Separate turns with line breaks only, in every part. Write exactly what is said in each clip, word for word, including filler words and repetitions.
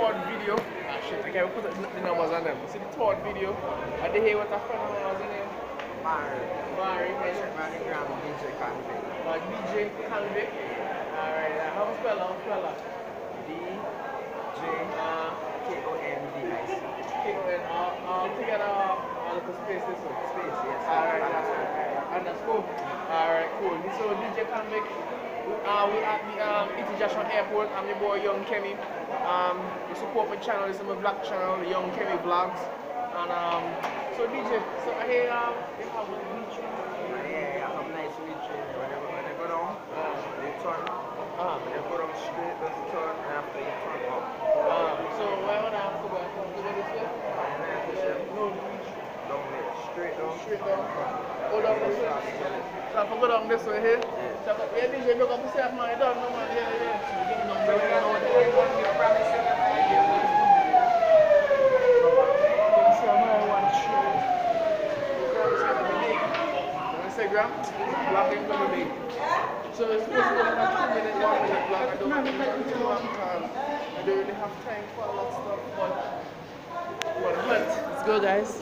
third video. Ah shit, I can't put the the numbers on them. See the third video. And they hear what a friend of mine was in here.
Barry.
Barry, man.
Manigram D J Convict.
Uh, D J Convict. Alright, uh, how spell how spell that?
D J
Uh,
K O N D I C.
K O N, uh, uh, together, uh, look space this one.
Space, yes.
Alright, uh, underscore. Alright, cool. So D J Convict, uh, we at the um, E T Joshua Airport. I'm your boy Young Kemi. Um, you support my channel, this is my vlog channel, Young Kemi Vlogs. And um, so D J, so I hear um, you have a beach.
Yeah, yeah, have nice reach. When they, when they go down,
Uh,
they turn.
uh,
When they go down straight, just turn, and after you turn up.
uh, so why would I have to go back? Come to this way?
And then after
Yeah,
you
no beach.
down it, straight down.
Straight down. Go down this way. So if I go down this way here. So if I, yeah, D J, look up yourself, man. You don't know, man. Yeah, yeah. So you know what I want to promise you. Instagram, vlogging for the day. So it's supposed to be like a two minute, one minute vlog. I don't have to do too long because I don't really have time for a lot of stuff. But, but, but let's go, guys.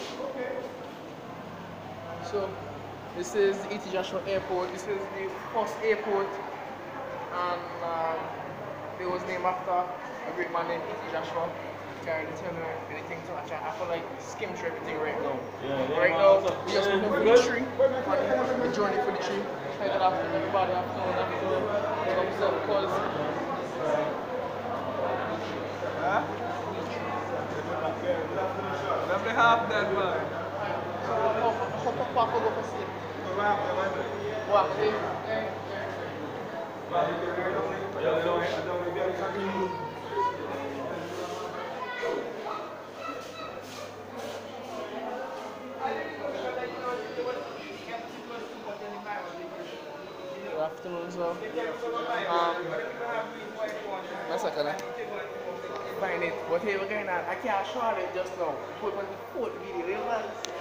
So this is E T Joshua Airport. This is the first airport, and um, it was named after a great man named E T Joshua. Can't really tell me anything too much. I feel like skim through everything right now.
Yeah, yeah,
right
man,
now,
what's up?
we just
Yeah,
looking for
good?
the tree. On the journey for the tree. Thank God after everybody after have to pick up stuff because
Huh? Let me have that, man.
so how how how far go for sleep? Walk, see? Good afternoon, so um that's a kind of find it. But here we're going on. I can't show it just now. Put on the fourth video, you know?